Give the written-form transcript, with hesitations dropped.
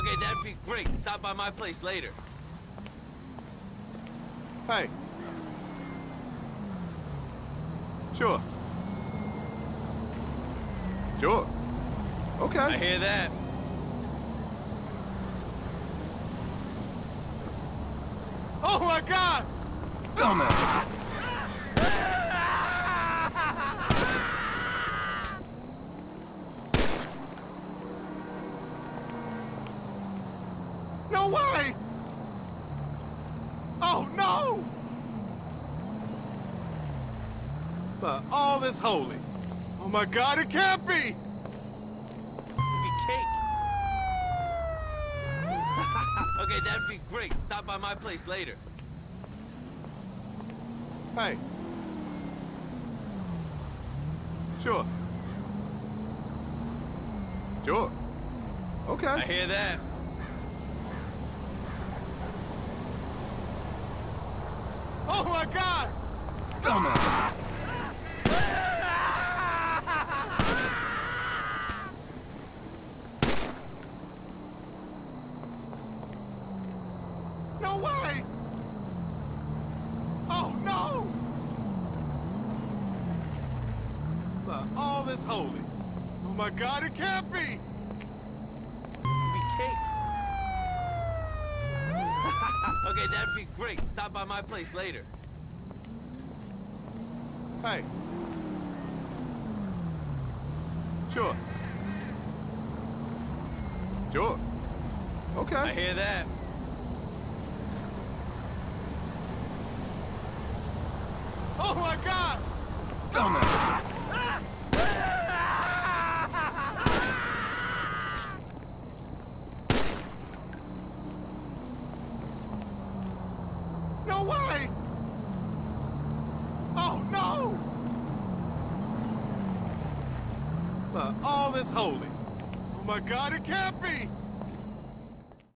Okay, that'd be great. Stop by my place later. Hey. Sure. Sure. Okay. I hear that. Oh my God! Dumbass! No way! Oh no! But all this holy. Oh my God, it can't be! It'd be cake. Okay, that'd be great. Stop by my place later. Hey. Sure. Sure. Okay. I hear that. Oh my God! Dumbass! No way! Oh no! But all this holy. Oh my God, it can't be! It'd be cake. Okay, that'd be great. Stop by my place later. Hey. Sure. Sure. Okay. I hear that. Oh my God! Dumbass! No way! Oh no! But all this holy. Oh my God, it can't be!